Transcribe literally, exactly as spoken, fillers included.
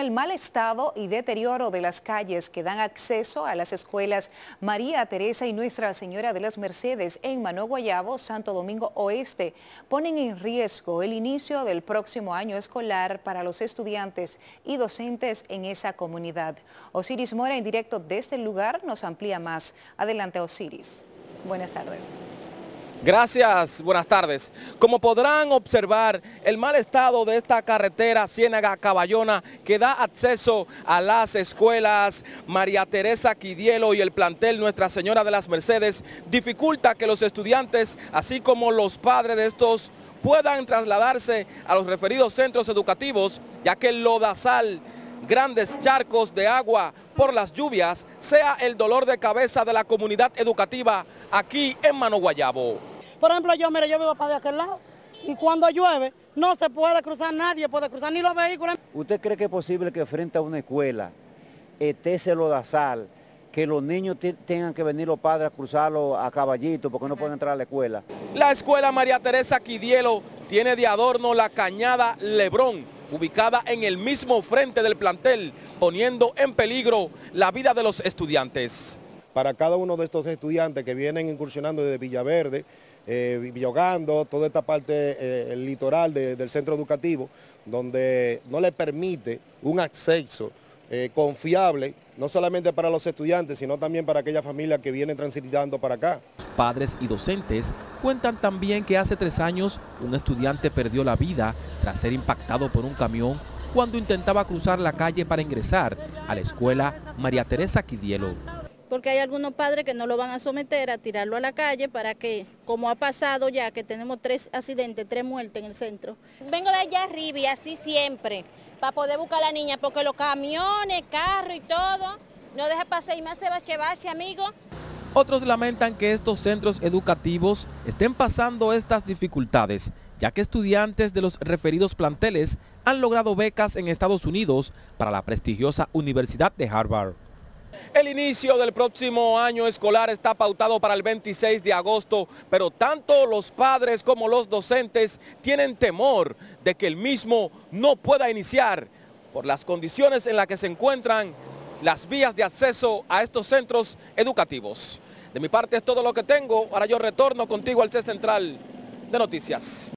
el mal estado y deterioro de las calles que dan acceso a las escuelas María Teresa y Nuestra Señora de las Mercedes en Mano Guayabo, Santo Domingo Oeste, ponen en riesgo el inicio del próximo año escolar para los estudiantes y docentes en esa comunidad. Osiris Mora, en directo desde el lugar, nos amplía más. Adelante, Osiris. Buenas tardes. Gracias, buenas tardes. Como podrán observar, el mal estado de esta carretera Ciénaga-Caballona que da acceso a las escuelas María Teresa Quidielo y el plantel Nuestra Señora de las Mercedes dificulta que los estudiantes, así como los padres de estos, puedan trasladarse a los referidos centros educativos, ya que el lodazal, grandes charcos de agua por las lluvias, sea el dolor de cabeza de la comunidad educativa aquí en Mano Guayabo. Por ejemplo, yo, mire, yo vivo para de aquel lado y cuando llueve no se puede cruzar, nadie puede cruzar, ni los vehículos. ¿Usted cree que es posible que frente a una escuela esté ese lodazal, que los niños tengan que venir los padres a cruzarlo a caballito porque no pueden entrar a la escuela? La escuela María Teresa Quidielo tiene de adorno la cañada Lebrón, ubicada en el mismo frente del plantel, poniendo en peligro la vida de los estudiantes. Para cada uno de estos estudiantes que vienen incursionando desde Villaverde, eh, Villogando, toda esta parte, eh, el litoral de, del centro educativo, donde no le permite un acceso eh, confiable, no solamente para los estudiantes, sino también para aquellas familias que vienen transitando para acá. Padres y docentes cuentan también que hace tres años un estudiante perdió la vida tras ser impactado por un camión cuando intentaba cruzar la calle para ingresar a la escuela María Teresa Quidielo. Porque hay algunos padres que no lo van a someter a tirarlo a la calle para que, como ha pasado ya, que tenemos tres accidentes, tres muertes en el centro. Vengo de allá arriba y así siempre, para poder buscar a la niña, porque los camiones, carros y todo, no deja pasar y más se bache bache, amigo. Otros lamentan que estos centros educativos estén pasando estas dificultades, ya que estudiantes de los referidos planteles han logrado becas en Estados Unidos para la prestigiosa Universidad de Harvard. El inicio del próximo año escolar está pautado para el veintiséis de agosto, pero tanto los padres como los docentes tienen temor de que el mismo no pueda iniciar por las condiciones en las que se encuentran las vías de acceso a estos centros educativos. De mi parte es todo lo que tengo. Ahora yo retorno contigo al C Central de Noticias.